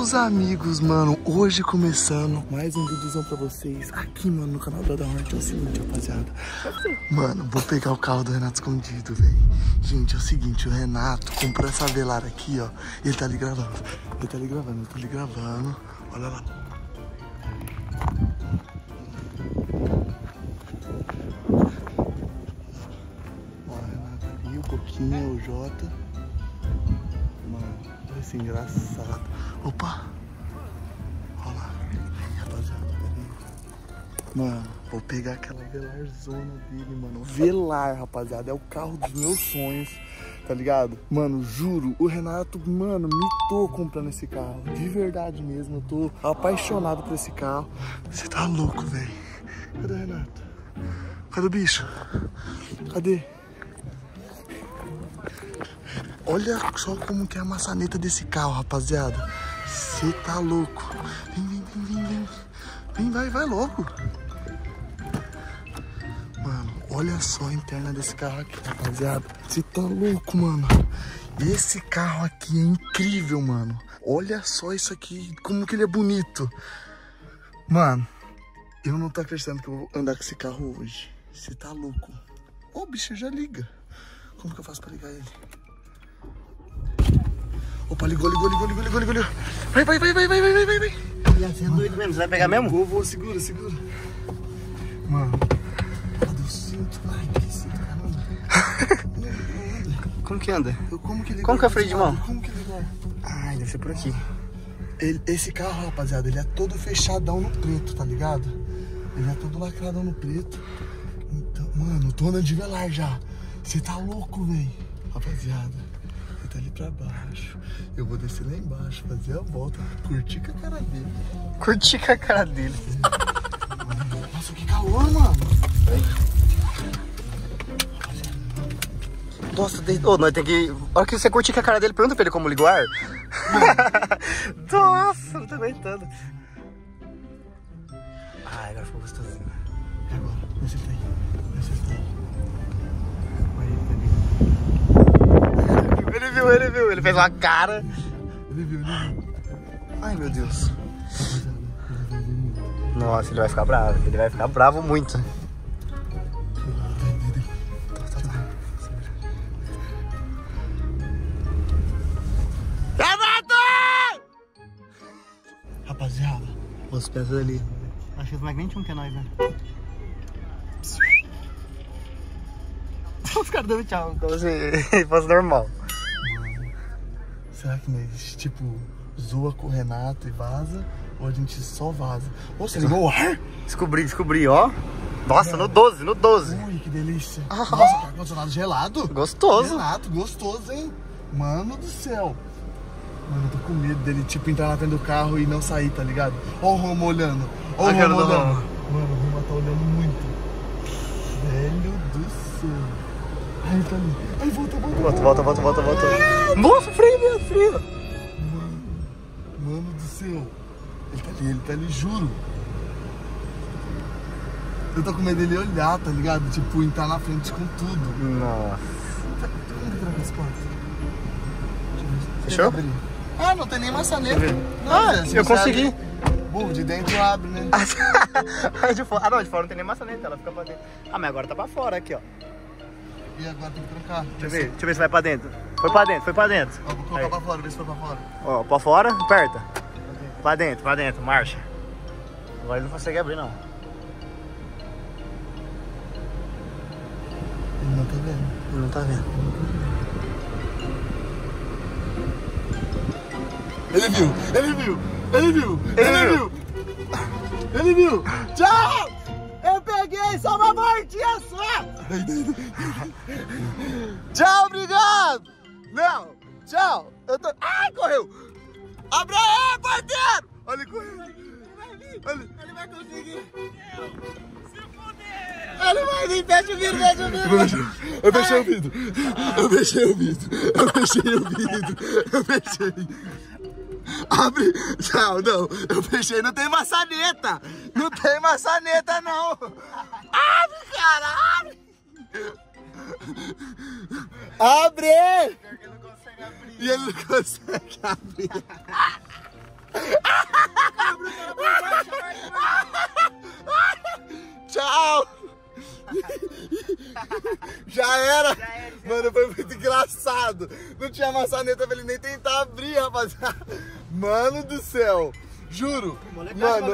Meus amigos, mano, hoje começando mais um vídeozão pra vocês aqui, mano, no canal da Hornet. É o seguinte, rapaziada. Mano, vou pegar o carro do Renato escondido, velho. Gente, é o seguinte, o Renato comprou essa Velar aqui, ó. E ele tá ali gravando. Ele tá ali gravando, ele tá ali gravando. Olha lá. Ó, o Renato ali, o Coquinha, o Jota. Mano, vai ser engraçado. Opa! Olha lá. Aí, rapaziada, peraí. Mano, vou pegar aquela Velarzona dele, mano. Velar, rapaziada, é o carro dos meus sonhos, tá ligado? Mano, juro, o Renato, mano, me tô comprando esse carro. De verdade mesmo, eu tô apaixonado por esse carro. Você tá louco, velho. Cadê o Renato? Cadê o bicho? Cadê? Olha só como que é a maçaneta desse carro, rapaziada. Você tá louco. Vem, vai logo. Mano, olha só a interna desse carro aqui, rapaziada. Você tá louco, mano. Esse carro aqui é incrível, mano. Olha só isso aqui, como que ele é bonito. Mano, eu não tô acreditando que eu vou andar com esse carro hoje. Você tá louco. Ô, bicho, já liga. Como que eu faço pra ligar ele? Opa, ligou. Vai. Ia ser doido mesmo, você vai pegar mesmo? Vou, segura. Mano, cadê o cinto? Ai, que cinto, caramba. Como que anda? Como que Como que é o freio de mão? Como que ligou? Ai, deve ser por aqui. Esse carro, rapaziada, ele é todo fechadão no preto, tá ligado? Ele é todo lacradão no preto. Então, mano, tô andando de Velar já. Você tá louco, velho. Rapaziada. Tá ali pra baixo. Eu vou descer lá embaixo, fazer a volta, curtir com a cara dele. Nossa, que calor, mano. Nossa, nós tem que... A hora que você curtir com a cara dele, pergunta pra ele como liga o ar. Nossa, não tô aguentando. Ai, agora ficou gostosinho. E agora? Vê se ele tá aí. Ele viu, ele fez uma cara. Ele viu. Ai, meu Deus. Nossa, ele vai ficar bravo muito. Rapaziada, Os pés ali. Acho que os moleques nem tinham que é nós, né? Os caras dando tchau, como se fosse normal. Será que nós, tipo, zoa com o Renato e vaza? Ou a gente só vaza? Ou você ligou o ar? Descobri, ó. Nossa, no 12. Ui, que delícia. Nossa, tá ar-condicionado gelado. Gostoso. Renato, gostoso, hein? Mano do céu. Mano, eu tô com medo dele, tipo, entrar na frente do carro e não sair, tá ligado? Ó o Romo olhando. Ó o Romo olhando. Mano, o Romo tá olhando muito. Velho do céu. Ai, tá ali. Ai, volta. Nossa, frio. Mano do céu. Ele tá ali, juro. Eu tô com medo dele olhar, tá ligado? Tipo, entrar na frente com tudo. Nossa. Como que tranca essa porta? Fechou? Ah, não tem nem maçaneta. Eu consegui. Bom, de dentro abre, né? De fora não tem nem maçaneta, ela fica pra dentro. Ah, mas agora tá pra fora aqui, ó. E agora tem que trancar. Deixa eu ver se vai pra dentro. Foi pra dentro. Ó, vou colocar pra fora, ver se foi pra fora. Ó, pra fora, aperta. Pra dentro, marcha. Agora ele não consegue abrir, não. Ele não tá vendo. Ele viu. Tchau! Eu peguei só uma mordinha só! Tchau, obrigado! Não! Tchau! Ai, correu! Abre aí, parceiro! Olha, ele correu! Ele vai conseguir! Se fuder! Ele vai vir, fecha o vidro! Eu fechei o vidro! Abre! Não, eu fechei, não tem maçaneta! Não tem maçaneta, não! Abre, cara, abre! Abre! E ele não consegue abrir. Tchau! Já era! Mano, foi muito engraçado. Não tinha maçaneta pra ele nem tentar abrir, rapaziada. Mano do céu. Juro. Mano,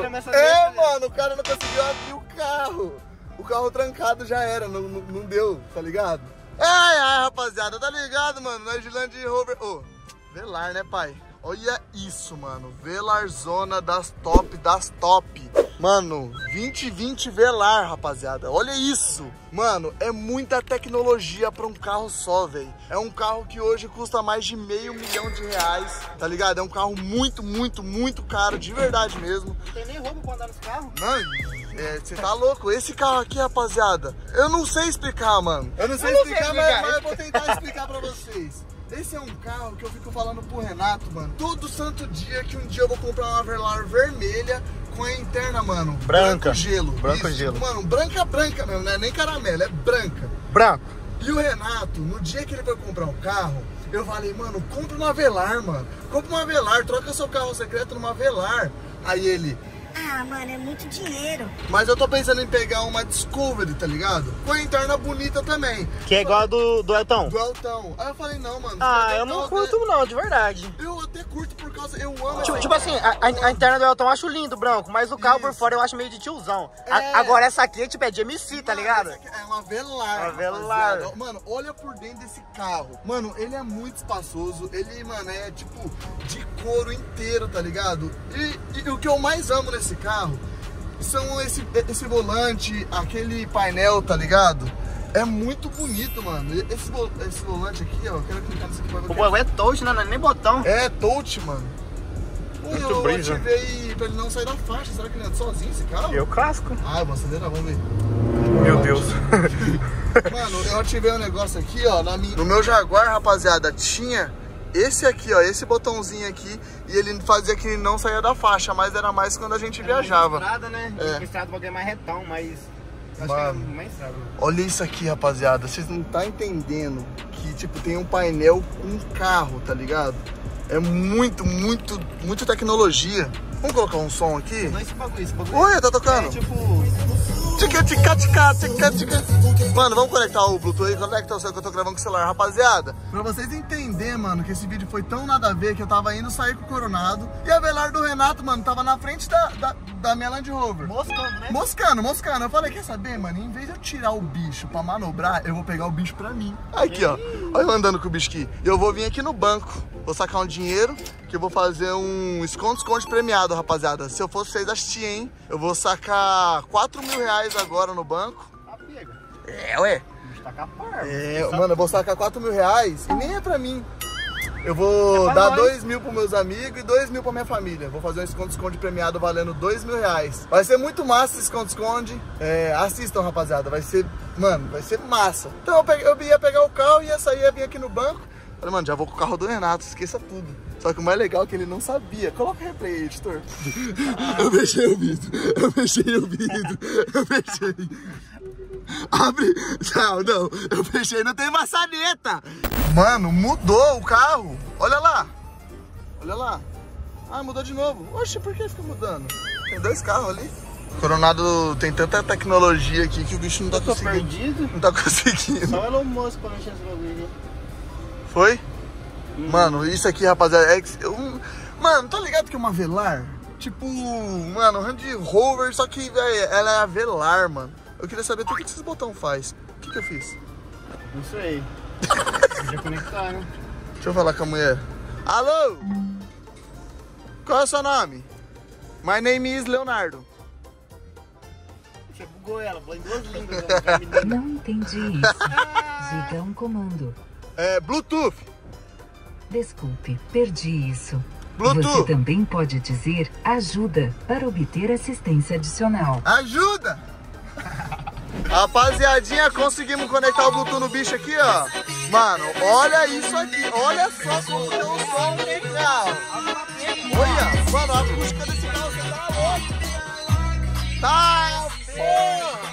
mano, o cara não conseguiu abrir o carro. O carro trancado já era, não deu, tá ligado? Ai, rapaziada, tá ligado, mano? Nós de Land Rover... Ô, Velar, né, pai? Olha isso, mano. Velarzona das top. Mano, 2020 Velar, rapaziada. Olha isso. Mano, é muita tecnologia pra um carro só, velho. É um carro que hoje custa mais de R$500 mil, tá ligado? É um carro muito caro, de verdade mesmo. Não tem nem roubo pra andar nesse carro? Mano, você tá louco? Esse carro aqui, rapaziada, eu não sei explicar, mano. Eu não sei explicar, mas eu vou tentar explicar pra vocês. Esse é um carro que eu fico falando pro Renato, mano, todo santo dia que um dia eu vou comprar uma Velar vermelha com a interna, mano, branco gelo. Branco gelo. Mano, branca mesmo, não é nem caramelo, é branca. Branco. E o Renato, no dia que ele foi comprar um carro, eu falei, mano, compra uma Velar, mano. Compra uma Velar, troca seu carro secreto numa Velar. Aí ele... Ah, mano, é muito dinheiro. Mas eu tô pensando em pegar uma Discovery, tá ligado? Com a interna bonita também. Que é igual a do Elton. Do Elton. Aí eu falei, não, mano. Ah, eu não curto não, de verdade. Eu até curto por causa... Eu amo Tipo assim, a interna do Elton eu acho lindo, branco. Mas o carro por fora eu acho meio de tiozão. Agora essa aqui, tipo, é de MC, tá ligado? É uma Velar. Uma Velar. Mano, olha por dentro desse carro. Mano, ele é muito espaçoso. Ele, mano, é tipo de couro inteiro, tá ligado? E o que eu mais amo nesse carro são esse volante, aquele painel, tá ligado? É muito bonito, mano. Esse volante aqui, ó, eu quero clicar nisso aqui pra ver. O bagulho é touch, né? Não é nem botão. É touch, mano. Eu brisa. ativei pra ele não sair da faixa. Será que ele anda sozinho esse carro? Eu clássico. Ah, eu vou acelerar, vamos ver. Meu Deus. Mano, eu ativei um negócio aqui, ó, no meu Jaguar, rapaziada, tinha esse aqui, ó, esse botãozinho aqui, e ele fazia que não saía da faixa, mas era mais quando a gente viajava. Estrada, né? Estrada o bagulho é mais retão, mas acho que é mais estrada. Olha isso aqui, rapaziada, vocês não tá entendendo que, tipo, tem um painel com carro, tá ligado? É muito tecnologia. Vamos colocar um som aqui? Não, esse bagulho. Oi, tá tocando? É tipo... Mano, vamos conectar o Bluetooth aí, conecta o seu que eu tô gravando com o celular, rapaziada. Pra vocês entenderem, mano, que esse vídeo foi tão nada a ver que eu tava indo sair com o Coronado e a Velar do Renato, mano, tava na frente da minha Land Rover. Moscando, né? Moscando. Eu falei, quer saber, mano, em vez de eu tirar o bicho pra manobrar, eu vou pegar o bicho pra mim. Aqui, ó, olha eu andando com o bicho aqui. Eu vou vir aqui no banco, vou sacar um dinheiro, que eu vou fazer um esconde premiado, rapaziada. Se eu fosse vocês assistir, hein, eu vou sacar R$4 mil agora no banco. Ué. Mano, eu vou sacar R$4 mil e nem é pra mim. Eu vou dar 2 mil pros meus amigos e 2 mil pra minha família. Vou fazer um esconde premiado valendo R$2 mil. Vai ser muito massa esse esconde. Assistam, rapaziada. Vai ser, mano, vai ser massa. Então eu ia pegar o carro, ia sair, ia vir aqui no banco. Falei, mano, já vou com o carro do Renato, esqueça tudo. Só que o mais legal é que ele não sabia. Coloca o replay aí, editor. Eu fechei o vidro. Abre. Não. Eu fechei, não tem maçaneta. Mano, mudou o carro. Olha lá. Ah, mudou de novo. Oxe, por que fica mudando? Tem 2 carros ali. O Coronado tem tanta tecnologia aqui que o bicho não tá conseguindo. Perdido? Não tá conseguindo. Só o Elon Musk pra mexer nesse bagulho. Foi? Mano, isso aqui, rapaziada, mano, tá ligado que é uma Velar? Tipo, mano, Land Rover, só que, velho, ela é a Velar, mano. Eu queria saber o que esses botões faz. O que eu fiz? Não sei. Podia conectar, né? Deixa eu falar com a mulher. Alô? Qual é o seu nome? My name is Leonardo. Você bugou ela, falou em 2 línguas. Não entendi isso. Diga um comando. Bluetooth. Desculpe, perdi isso. Bluetooth. Você também pode dizer ajuda para obter assistência adicional. Ajuda! Rapaziadinha, conseguimos conectar o Bluetooth no bicho aqui, ó. Mano, olha isso aqui. Olha só como tem um som legal. Olha, mano, a acústica desse carro, você tá louco. Tá, porra.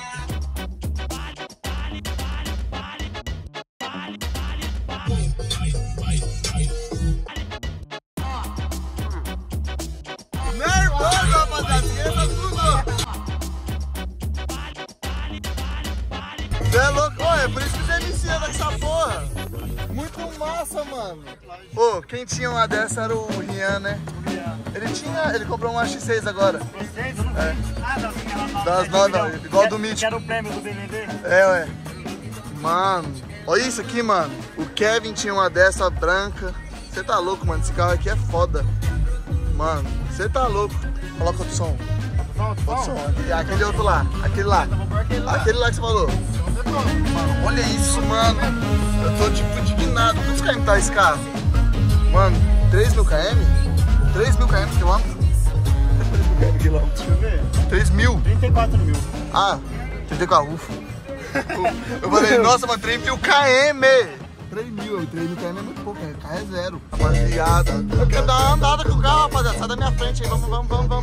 mano. Ô, quem tinha uma dessa era o Rian, né? Ele comprou uma X6 agora. X6? Eu não sei. Ah, das novas, igual do Mítico. Que era o prêmio do BMW? É, ué. Mano, olha isso aqui, mano. O Kevin tinha uma dessa branca. Você tá louco, mano. Esse carro aqui é foda. Mano, você tá louco. Coloca outro som. Outro som. Aquele outro lá. Aquele lá. Aquele lá que você falou. Mano, olha isso, mano. Eu tô tipo indignado. Quantos km tá esse carro? Mano, 3.000 km? 3.000 km quilômetro? 3.000 quilômetros. Deixa eu ver. 3.000? 34.000. Ah, 34, ufa. Eu falei, nossa, mano, 3.000 km. 3.000 km é muito pouco, o carro é zero. Rapaziada, eu quero dar uma andada com o carro, rapaziada. Sai da minha frente aí, vamos.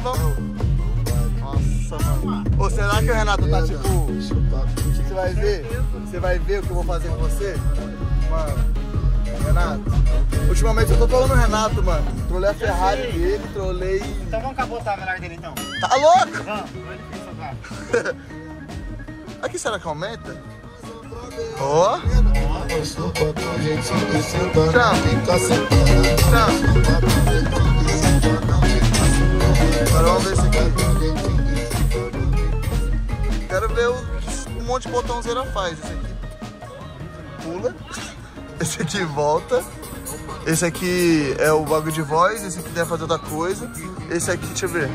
Nossa, mano. Ou será que o Renato tá tipo... Você vai ver? Você vai ver o que eu vou fazer com você? Mano, Renato, ultimamente eu tô trolando o Renato, mano. Trolei a Ferrari dele, trolei... Então vamos capotar a Velar dele então. Tá louco? Vamos, ele fez seu carro. Aqui será que aumenta? Ó. Agora vamos ver esse aqui. Quero ver um monte de botãozeira faz. Esse aqui pula. Esse aqui volta. Esse aqui é o bagulho de voz. Esse aqui deve fazer outra coisa. Esse aqui, deixa eu ver.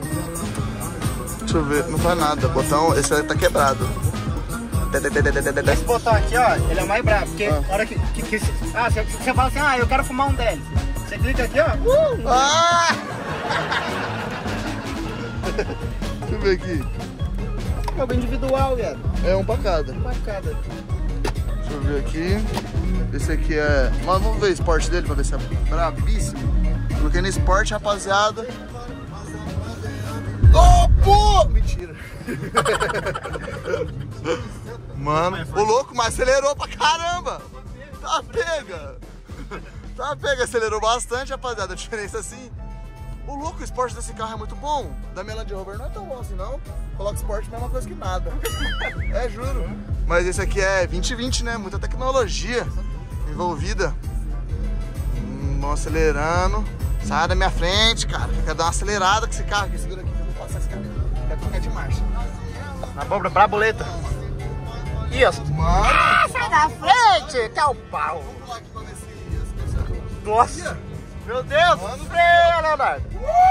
Não faz nada. O botão, esse aí tá quebrado. Esse botão aqui, ó, ele é o mais brabo, porque a hora que você fala assim, eu quero fumar um deles. Você clica aqui, ó. Deixa eu ver aqui. É o individual, velho. É um pra cada. Um pra cada. Deixa eu ver aqui. Esse aqui é... Mas vamos ver o esporte dele pra ver se é brabíssimo. Coloquei no esporte, rapaziada. Oh, pô! Mentira. Mano, o louco, mas acelerou pra caramba. Tá pega. Tá pega, acelerou bastante, rapaziada. A diferença assim. O louco, o esporte desse carro é muito bom. Da minha Land Rover não é tão bom assim, não. Coloca esporte, a mesma coisa que nada. É, juro. Mas esse aqui é 2020, né? Muita tecnologia envolvida. Vamos acelerando. Sai da minha frente, cara. Quero dar uma acelerada com esse carro aqui. Segura aqui que eu vou passar esse carro. Quero trocar de marcha. Na abóbora brabuleta. Isso. Mano. Sai da frente, que é o pau. Vamos lá aqui pra ver se... Nossa. Meu Deus. Mano, freia, Leonardo.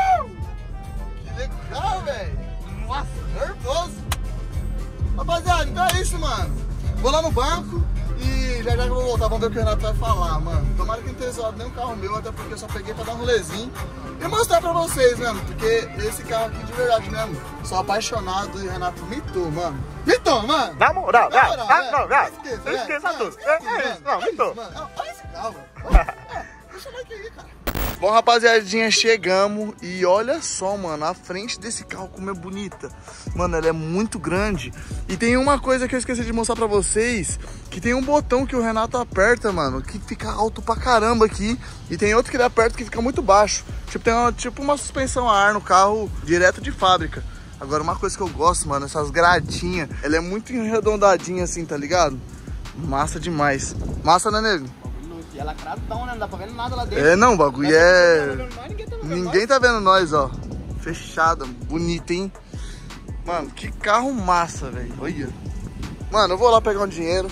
Que legal, velho. Nossa, nervoso. Rapaziada, então é isso, mano. Vou lá no banco e já eu vou voltar. Vamos ver o que o Renato vai falar, mano. Tomara que não tenha zoado nenhum carro meu, até porque eu só peguei pra dar um rolezinho e mostrar pra vocês, mano. Porque esse carro aqui de verdade mesmo, sou apaixonado e o Renato mitou, mano. Mitou, mano. Na moral, não. Esqueça tudo. É isso, não, mitou. Olha esse carro, velho. Deixa o like aí, cara. Bom, rapaziadinha, chegamos e olha só, mano, a frente desse carro como é bonita. Mano, ela é muito grande. E tem uma coisa que eu esqueci de mostrar pra vocês, que tem um botão que o Renato aperta, mano, que fica alto pra caramba aqui. E tem outro que ele aperta que fica muito baixo. Tipo, tem uma suspensão a ar no carro direto de fábrica. Agora, uma coisa que eu gosto, mano, essas gradinhas, ela é muito arredondadinha assim, tá ligado? Massa demais. Massa, né, nego? E ela é lacradão, né? Não dá pra ver nada lá dentro. É, não, o bagulho é... Ninguém tá vendo nós, ó. Fechada, bonita, hein? Mano, que carro massa, velho. Olha. Mano, eu vou lá pegar um dinheiro.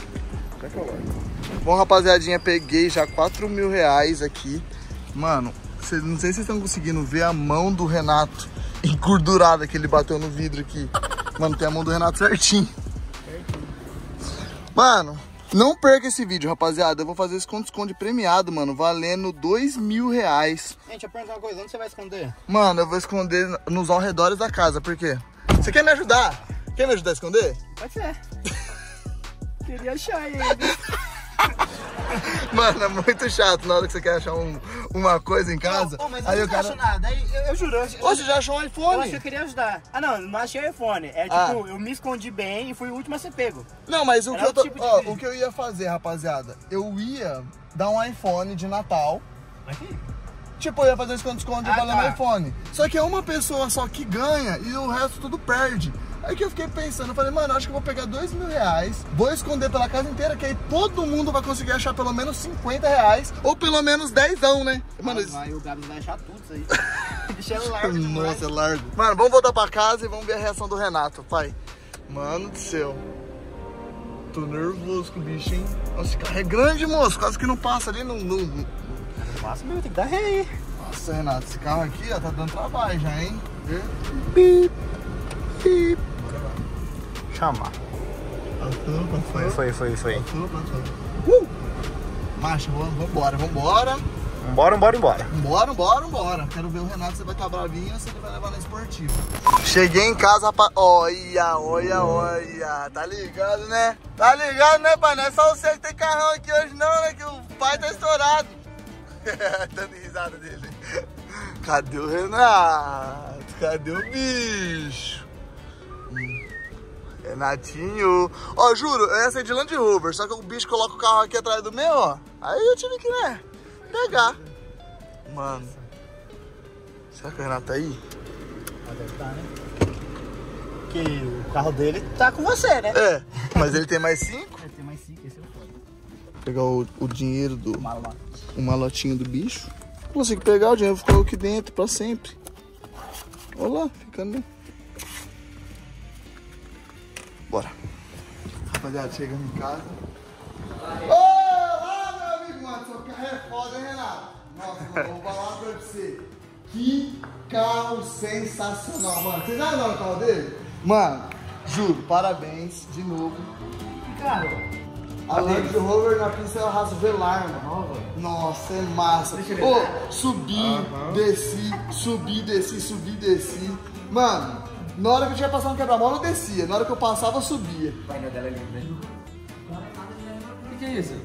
Bom, rapaziadinha, peguei já 4.000 reais aqui. Mano, não sei se vocês estão conseguindo ver a mão do Renato engordurada que ele bateu no vidro aqui. Mano, tem a mão do Renato certinho. Mano... Não perca esse vídeo, rapaziada. Eu vou fazer esse esconde premiado, mano, valendo 2.000 reais. Gente, eu pergunto uma coisa, onde você vai esconder? Mano, eu vou esconder nos arredores da casa, por quê? Você quer me ajudar? Quer me ajudar a esconder? Pode ser. Queria achar ele. Mano, é muito chato na hora que você quer achar uma coisa em casa. Mas aí eu não acho nada, eu juro. Você já achou um iPhone? Eu acho que eu queria ajudar. Ah, não achei o iPhone. É tipo, eu me escondi bem e fui o último a ser pego. Não, mas o que eu ia fazer, rapaziada, eu ia dar um iPhone de Natal. Aqui? Tipo, eu ia fazer um esconde-esconde valendo iPhone. Só que é uma pessoa só que ganha e o resto tudo perde. Aí que eu fiquei pensando, eu falei, mano, acho que eu vou pegar R$2.000, vou esconder pela casa inteira, que aí todo mundo vai conseguir achar pelo menos R$50, ou pelo menos 10, né? Mano, o Gabs vai achar tudo isso aí. O bicho é largo. Nossa, é largo. Mano, vamos voltar pra casa e vamos ver a reação do Renato, pai. Mano do céu. Tô nervoso com o bicho, hein? Nossa, esse carro é grande, moço. Quase que não passa ali, não Passa mesmo, tem que dar ré aí. Nossa, Renato, esse carro aqui, ó, tá dando trabalho já, hein? Bip, bip. Chamar. Foi. Macho, vambora. Vambora. Quero ver o Renato, você vai estar bravinho ou se ele vai levar na esportiva. Cheguei em casa, rapaz. Olha. Tá ligado, né? Tá ligado, né, pai? Não é só você que tem carrão aqui hoje, não, né? Que o pai tá estourado. Dando risada dele. Cadê o Renato? Cadê o bicho? Renatinho. Ó, juro, essa é de Land Rover. Só que o bicho coloca o carro aqui atrás do meu, ó. Aí eu tive que, né, pegar. Mano. Será que o Renato tá aí? Deve estar, né? Porque o carro dele tá com você, né? É, mas ele tem mais 5. Tem mais 5, esse é o foda. Pegar o dinheiro do... Malote. O malotinho do bicho. Consigo pegar, o dinheiro ficou aqui dentro pra sempre. Olha lá, ficando... Bora. Rapaziada, chegamos em casa. Olá, meu amigo, mano. Seu carro é foda, hein, Renato? Nossa, mano, vou falar pra você. Que carro sensacional, mano. Vocês já andaram no carro dele? Mano, juro, parabéns de novo. Que carro? A Land Rover na pista ela raça Velar, mano. Nossa, é massa. Ô, subi, desci. Mano, na hora que eu tinha passado no quebra-mola, eu descia. Na hora que eu passava, eu subia. O painel dela é lindo, né? O que é isso?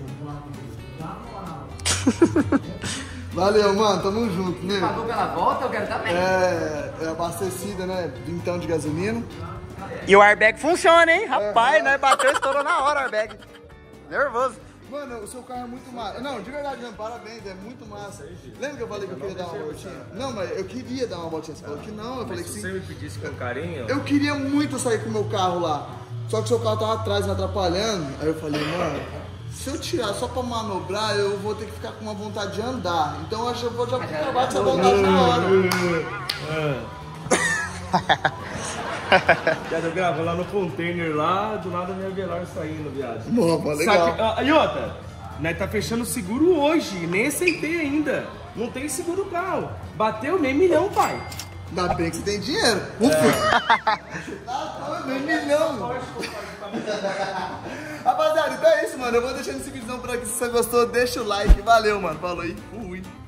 Valeu, mano. Tamo junto, né? Pagou pela volta, eu quero também. É abastecida, né? Vintão de gasolina. E o airbag funciona, hein? Rapaz, nós bateu e estourou na hora o airbag. Nervoso. Mano, o seu carro é muito massa. Não, de verdade mesmo, parabéns, é muito massa. Lembra que eu falei que eu queria dar uma voltinha? Não, mas eu queria dar uma voltinha. Você falou que não, eu falei que sim. Se você me pedisse com carinho... Eu queria muito sair com o meu carro lá. Só que o seu carro tava atrás, me atrapalhando. Aí eu falei, mano, se eu tirar só pra manobrar, eu vou ter que ficar com uma vontade de andar. Então eu acho que eu vou já acabar com essa vontade na hora. Eu gravo lá no container lá, do nada minha Velar saindo, viado. Mano, legal. E outra, nós tá fechando o seguro hoje, nem aceitei ainda. Não tem seguro carro. Bateu meio milhão, pai. Ainda bem que você tem dinheiro. Meio milhão. Rapaziada, então é isso, mano. Eu vou deixando esse vídeo por aqui. Se você gostou, deixa o like. Valeu, mano. Falou aí. Fui.